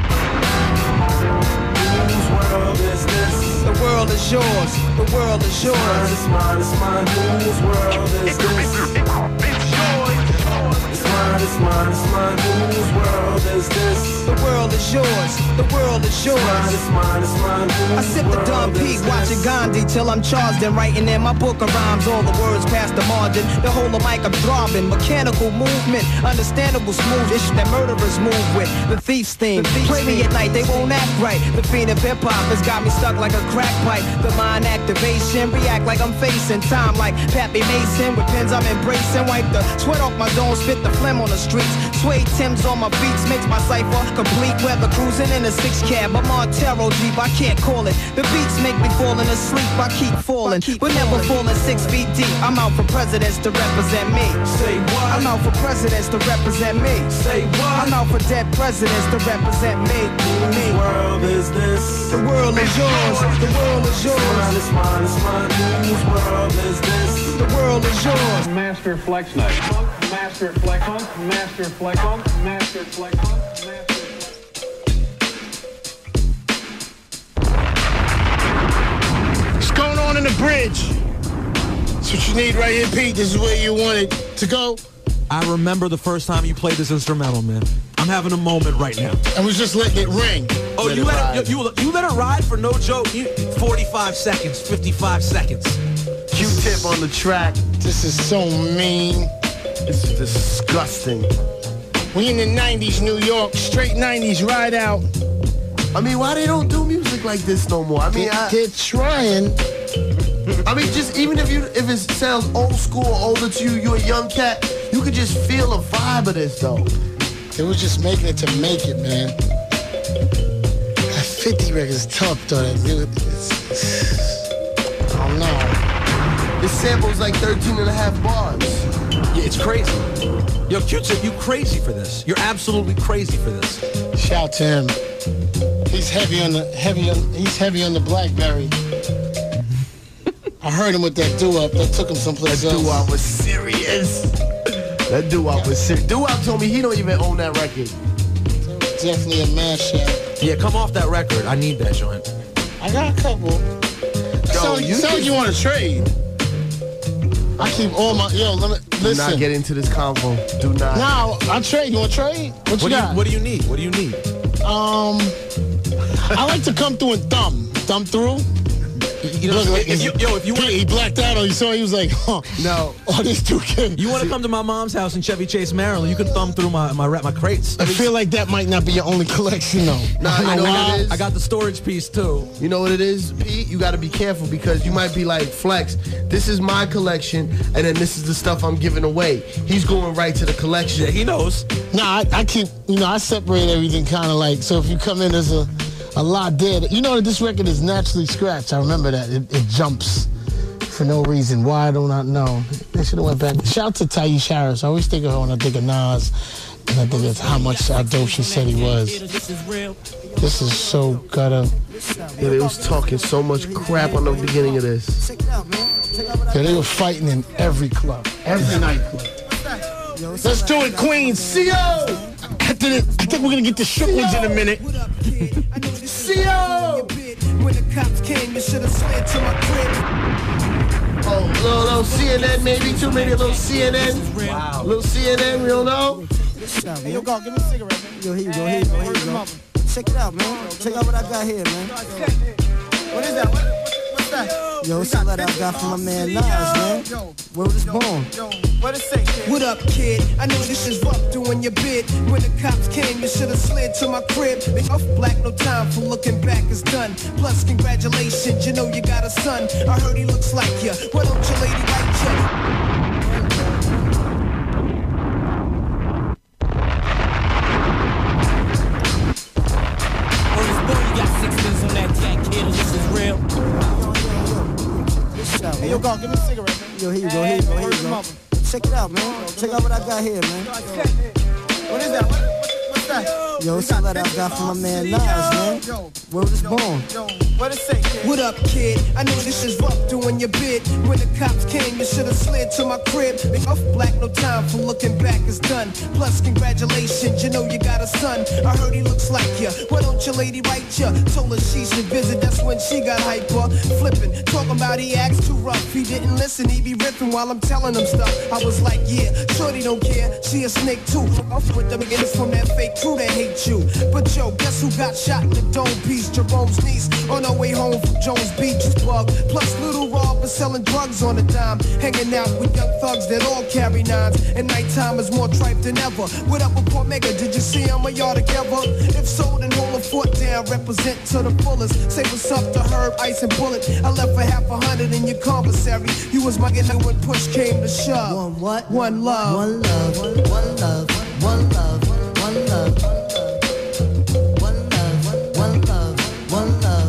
Whose world is this? The world is yours. The world is yours. Mine, it's mine, it's mine. Whose world is this? It's yours. It's mine, it's mine, it's mine. Whose world is this? The world is yours. The world is yours. It's mine, it's mine, it's mine. I sip the Don P, watching Gandhi till I'm charged and writing in my book of rhymes. All the words past the margin. The whole of mic I'm throbbing. Mechanical movement, understandable smooth ish that murderers move with. The thief's theme. Play me at night, they won't act right. The fiend of hip hop has got me stuck like a crack pipe. The mind activation, react like I'm facing time like Pappy Mason. With pens I'm embracing. Wipe the sweat off my dome, spit the phlegm on the streets. Suede Timbs on my beats makes my cipher complete. Weather cruising in a six cab, a Montero Jeep, I can't call it. The beats make me falling asleep, I keep falling, but never falling six feet deep. I'm out for presidents to represent me. Say what? I'm out for presidents to represent me. Say what? I'm out for dead presidents to represent me. Whose world is this? The world is yours. The world is yours. It's mine, it's mine, it's mine. Whose world is this? The world is yours. Master Flex Night. Funk, Master Flex Funk, Master Flex Funk, Master Flex Funk, Master Flex. What's going on in the bridge? That's what you need right here, Pete. This is where you want it to go. I remember the first time you played this instrumental, man. I'm having a moment right now. I was just letting it ring. Oh, Let you it let ride. it, you, you let it ride for no joke? You, forty-five seconds, fifty-five seconds. Q-tip on the track. This is so mean. This is disgusting. We in the nineties, New York. Straight nineties, ride out. I mean, why they don't do music like this no more? I mean, I, They're trying. I mean, just even if you if it sounds old school or older to you, you're a young cat, you could just feel a vibe of this though. They was just making it to make it, man. That fifty record is tough, though. That music, it's, it's, I don't know. This sample's like thirteen and a half bars. Yeah, it's crazy. Yo, Q-Tip, you crazy for this. You're absolutely crazy for this. Shout to him. He's heavy on the heavy on he's heavy on the BlackBerry. I heard him with that doo-wop. That took him someplace That else. doo-wop was serious. That doo-wop was serious. Doo-wop told me he don't even own that record. Definitely a mashup. Yeah, come off that record. I need that joint. I got a couple. Yo, sound, you sound can- like you want to trade. I keep all my yo. Let me Do listen. not get into this convo. Do not. Now I trade. You want to trade? What you What do you, got? what do you need? What do you need? um, I like to come through and thumb, thumb through. You know, Look, like, if you, yo, if you want, he, he blacked out. Or you saw he was like, huh? No. Oh, this dude can. you want to come to my mom's house in Chevy Chase, Maryland? You can thumb through my my my crates. I feel like that might not be your only collection, though. Nah, you know what it is? I got the storage piece too. You know what it is, Pete? You got to be careful because you might be like, Flex, this is my collection, and then this is the stuff I'm giving away. He's going right to the collection. Yeah, he knows. Nah, I, I keep, you know, I separate everything kind of like, so if you come in, there's a, a lot there. You know that this record is naturally scratched. I remember that. It, it jumps for no reason. Why, I do not know. They should have went back. Shout out to Taish Harris. I always think of her when I think of Nas, and I think of how much how dope she said he was. This is so gutter. Yeah, they was talking so much crap on the beginning of this. Yeah, they were fighting in every club, every nightclub. Let's do it, Queens. C O! After this, I think we're gonna get the short ones in a minute. C O! When the cops came, you should have slid to my crib. Oh, little, little C N N maybe too, maybe a little C N N. Wow. Little C N N, we don't know. Hey, yo, go, give me a cigarette, man. Yo, here you go, here you go, here you go. Check it out, man. Check out what I got here, man. What is that? What, what's that? Yo, it's a letter I got from my man Nas, man. Where was born? What it say, kid? What up, kid? I know this is rough doing your bid. When the cops came, you should've slid to my crib. They off black, no time for looking back, it's done. Plus, congratulations, you know you got a son. I heard he looks like you. Why don't you lady like you? Hey, yo, go, give me a cigarette, man. Yo, here you go, here you go, here you go. Check it out, man. Check out what I got here, man. What is that? What, what, what's that? Yo, it's a letter I got from my man Nas, man. Where was born? What it say, kid? What up, kid? I know this is rough doing your bid. When the cops came, you should've slid to my crib. They off black, no time for looking back, it's done. Plus, congratulations, you know you got a son. I heard he looks like you. Why don't your lady write you? Told her she should visit, that's when she got hyper. Flipping, talking about he acts too rough. He didn't listen, he be ripping while I'm telling him stuff. I was like, yeah, shorty don't care, she a snake too. Off with them niggas from that fake crew that hate you. But yo, guess who got shot in the dome piece? Jerome's niece on her way home from Jones Beach is bug. Plus Little Rob is selling drugs on the dime. Hanging out with young thugs that all carry nines. And nighttime is more tripe than ever. What up with Port Mega? Did you see him or y'all together? If so, then hold a foot down. Represent to the fullest. Say what's up to Herb, Ice and Bullet. I left for half a hundred in your commissary. You was my nigga when push came to shove. One what? One love. One love. One love. One love. One love. One love. One love. One love.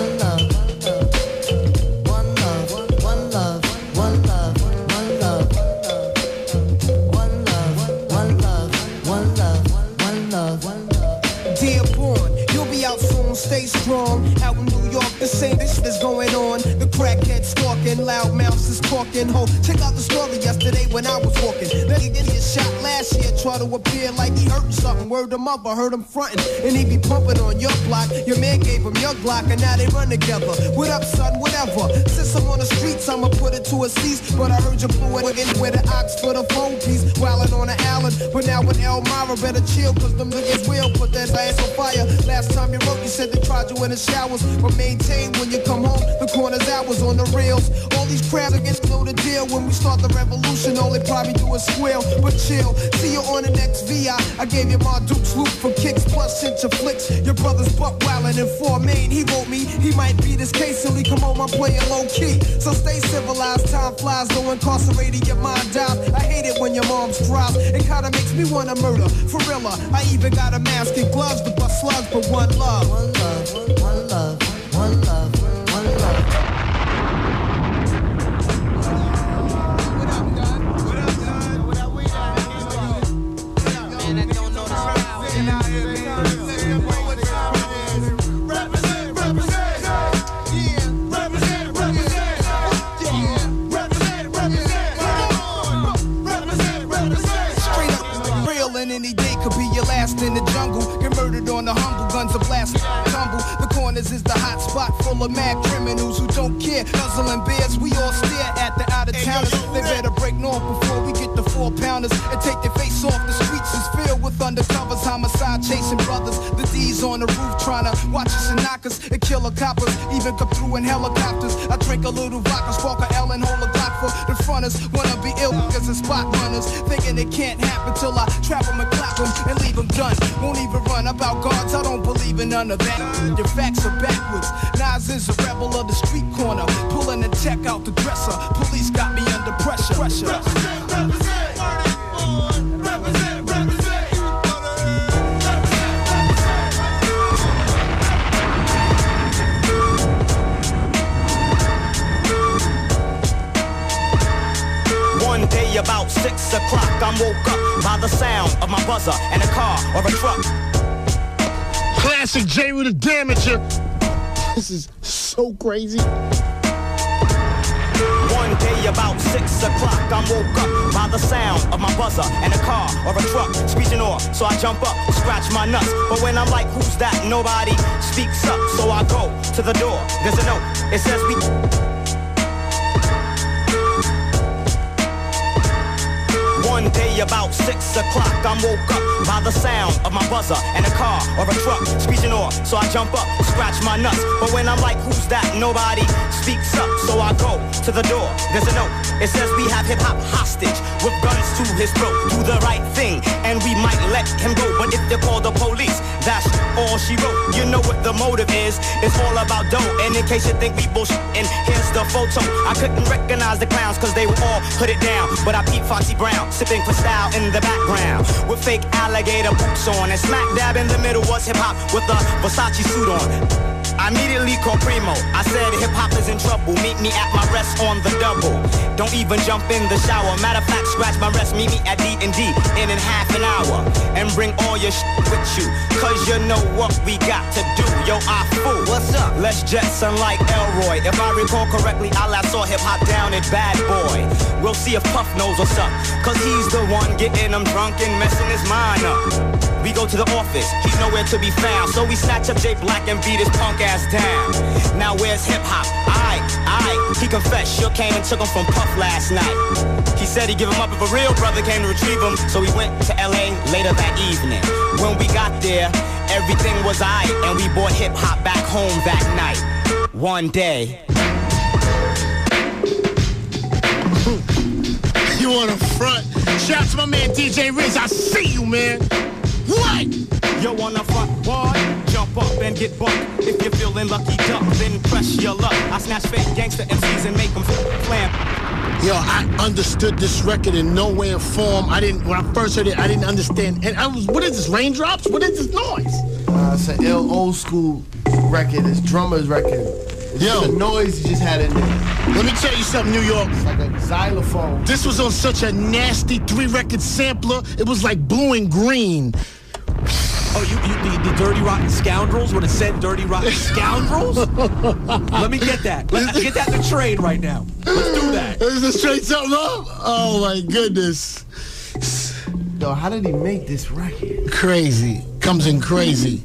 Stay strong, out in New York, the same this is going on. The crackhead stalking, loud mouths is talking. Ho, check out the story yesterday when I was walking. Then he did get shot last year, try to appear like he hurting something. Word him up, I heard him fronting, and he be pumping on your block. Your man gave him your Glock, and now they run together. What up, son? Whatever. Since I'm on the streets, I'ma put it to a cease. But I heard you blew it again with an ox for the phone piece. Wildin' on the island, but now with Elmira, better chill, cause them niggas will put that ass on fire. Last time you wrote, you said they tried you in the showers, but maintain when you come home. The corner's hours on the rails. All these crabs against know the deal. When we start the revolution, all they probably do is squeal. But chill, see you on the next V I. I gave you my Duke's loop for kicks plus cinch of flicks. Your brother's buck wildin' in four main. He wrote me, he might be this case silly. Come on, I'm playing low key. So stay civilized, time flies, though incarcerated, your mind dies. I hate it when your mom's cries. It kinda makes me wanna murder. For real, I even got a mask and gloves to bust slugs, but one love. One love. One love, one love, one love. What up, God? What up, God? What up, we got? Man, I don't know the crowd. Sitting out here, man. What time it is? Represent, represent. Yeah, represent, represent. Yeah, represent, represent. Represent, represent. Straight up, real and any day could be your last in the jungle. Get murdered on the humble, guns are blasting. Tumble. The corners is the hot spot full of mad criminals who don't care. Guzzling beers, we all stare at the out of towners. They better break north before we get the four pounders and take their face off. The streets is filled with undercovers, homicide chasing brothers. The D's on the roof trying to watch us and knock us and kill the coppers. Even come through in helicopters. I drink a little vodka, spark a L and hold a Glock for the fronters. Wanna be ill because the spot runners thinking it can't happen till I trap them and clap them and leave them done. Won't even run about guards, I don't believe in none of that. Your facts are backwards. Nas is a rebel of the street corner, pulling the check out the dresser. Police got me under pressure. Pressure. Represent, represent. Represent, represent. One day about six o'clock, I'm woke up by the sound of my buzzer and a car or a truck. Classic J with a damager. This is so crazy. One day about six o'clock, I'm woke up by the sound of my buzzer and a car or a truck speeding off. So I jump up, scratch my nuts. But when I'm like, who's that? Nobody speaks up. So I go to the door. There's a note. It says we. One day about six o'clock, I'm woke up by the sound of my buzzer and a car or a truck screeching off. So I jump up, scratch my nuts. But when I'm like, who's that? Nobody speaks up. So I go to the door. There's a note. It says we have hip hop hostage with guns to his throat. Do the right thing and we might let him go. But if they call the police, that's all she wrote. You know what the motive is. It's all about dough. And in case you think we bullshit, and here's the photo. I couldn't recognize the clowns cause they were all put it down. But I peeped Foxy Brown sipping Cristal in the background with fake alligator boots on. And smack dab in the middle was hip hop with a Versace suit on. I immediately called Primo. I said hip hop is in trouble. Meet me at my rest on the double. Don't even jump in the shower. Matter of fact, scratch my rest. Meet me at D and D in in half an hour. And bring all your shit with you. Cause you know what we got to do. Yo, I fool. What's up? Let's Jetson like Elroy. If I recall correctly, I last saw hip hop down at Bad Boy. We'll see if Puff knows what's up. Cause he's the one getting him drunk and messing his mind up. We go to the office, he's nowhere to be found. So we snatch up Jay Black and beat his punk ass down. Now where's hip hop? Aight, aight. He confessed, sure came and took him from Puff last night. He said he'd give him up if a real brother came to retrieve him. So we went to L A later that evening. When we got there, everything was aight. And we brought hip hop back home that night. One day. You on the front? Shout out to my man D J Riz. I see you, man. What? Yo, on the front, boy, jump up and get bucked. If you're feeling lucky, duck, then press your luck. I snatch fake gangster M Cs and make them flam. Yo, I understood this record in no way or form. I didn't, when I first heard it, I didn't understand. And I was, what is this, raindrops? What is this noise? Uh, it's an ill old school record. It's drummer's record. It's Yo. the noise you just had in there. Let me tell you something, New York. It's like a xylophone. This was on such a nasty three-record sampler. It was like blue and green. Oh, you, you the, the Dirty Rotten Scoundrels? When it said Dirty Rotten Scoundrels? Let me get that. Let, get that in the trade right now. Let's do that. Is this straight something up? Oh, my goodness. Yo, how did he make this record? Crazy. Comes in crazy.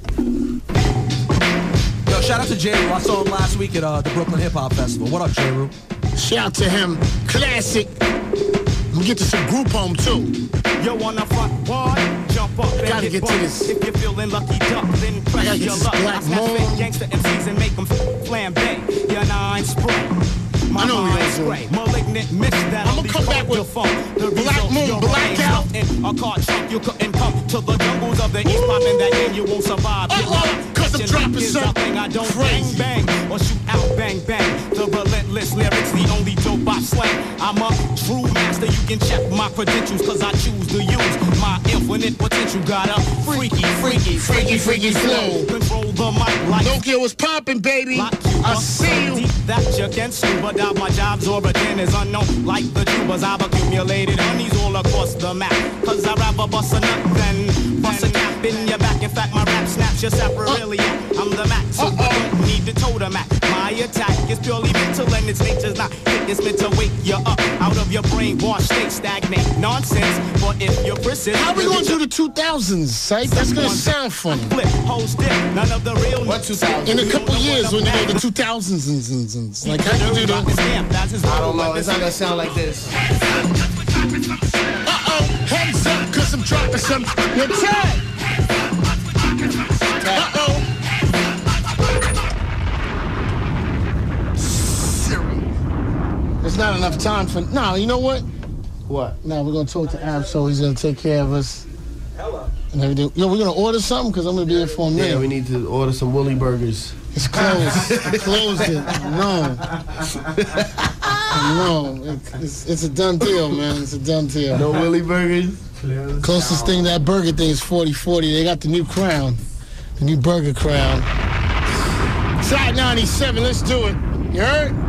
Yo, shout out to J-Ru. I saw him last week at uh, the Brooklyn Hip Hop Festival. What up, J-Ru? Shout out to him. Classic. I'm gonna get to some group home, too. Yo, on the front, boy, jump up and Gotta get, get to bucked. this. If you're feeling lucky, duck, then I press gotta get your this luck. Black I snatch Moon. fake gangster M Cs and make them flambe. Your nine spray. My I know we mind don't do spray. it. Malignant miss that I'ma only come back called with your phone. The Black result, Moon, your Blackout. brain stuffed in a car trunk. You couldn't come to the jungles of the East. Popping that game, you won't survive. Uh-oh, cause I'm dropping something I don't crazy. bang bang or shoot out bang bang. The relentless lyrics, the only dope I slang. I'm a true master. You can check my credentials cause I choose to use my infinite potential. Got a freaky, freaky, Freaky, freaky flow. Control the mic like Nokia was popping, baby. I see you. deep that you can scuba dive. My job's origin is unknown. Like the tubers, I've accumulated honeys all across the map. Cause I'd rather bust a nut than bust a cap in your back. In fact, my rap snaps your saprarilia. I'm the Mac, so you don't need to toe the Mac. My attack is purely mental and its nature's not hit. It's meant to wake you up out of your brainwashed state. Stagnate nonsense. But if you're persistent, How we gonna do the two thousands, Sight? That's gonna sound funny. flip, whole stick, none of the real What two thousand? In a couple years when you go to two thousands and, and, and like how you do that? I don't know. It's not gonna sound like this. Uh-oh, heads up, cause I'm dropping some. Your tag. Uh-oh. There's not enough time for. No, you know what? What? No, we're gonna talk to Ab, so he's gonna take care of us. And everything. Yo, we're gonna order something because I'm gonna be here for a minute. Yeah, we need to order some Woolly burgers. It's closed. I closed it. No. No. It's, it's, it's a done deal, man. It's a done deal. No Willy burgers? Closest thing to that burger thing is forty forty. They got the new crown. The new burger crown. Side ninety-seven, let's do it. You heard?